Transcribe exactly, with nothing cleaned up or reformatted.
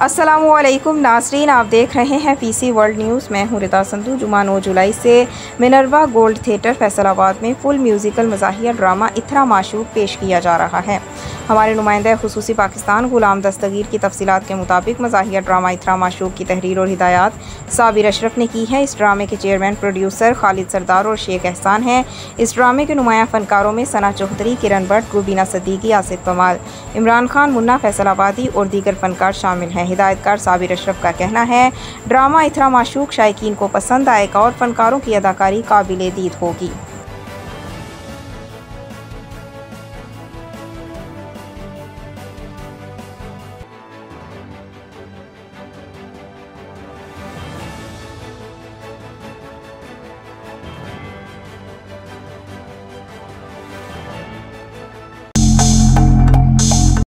अस्सलामुअलैकुम नाज़रीन, आप देख रहे हैं पीसी वर्ल्ड न्यूज़। मैं हूं रिता संधू। जुमा नौ जुलाई से मिनर्वा गोल्ड थिएटर फैसलाबाद में फुल म्यूज़िकल मज़ाहिया ड्रामा इथरा माशूक पेश किया जा रहा है। हमारे नुमाइंदा खुसूसी पाकिस्तान गुलाम दस्तगीर की तफसीलात के मुताबिक मज़ाहिया ड्रामा इथरा माशूक की तहरीर और हिदायत साबिर अशरफ ने की है। इस ड्रामे के चेयरमैन प्रोड्यूसर खालिद सरदार और शेख एहसान हैं। इस ड्रामे के नुमायाँ फ़नकारों में सना चौधरी, किरण भट्ट, रुबीना सदीकी, आसिफ कमाल, इमरान खान, मुन्ना फैसलाबादी और दीगर फ़नकार शामिल हैं। हिदायतकार साबिर अशरफ का कहना है, ड्रामा इथरा माशूक शायकीन को पसंद आएगा और फ़नकारों की अदाकारी काबिल दीद होगी।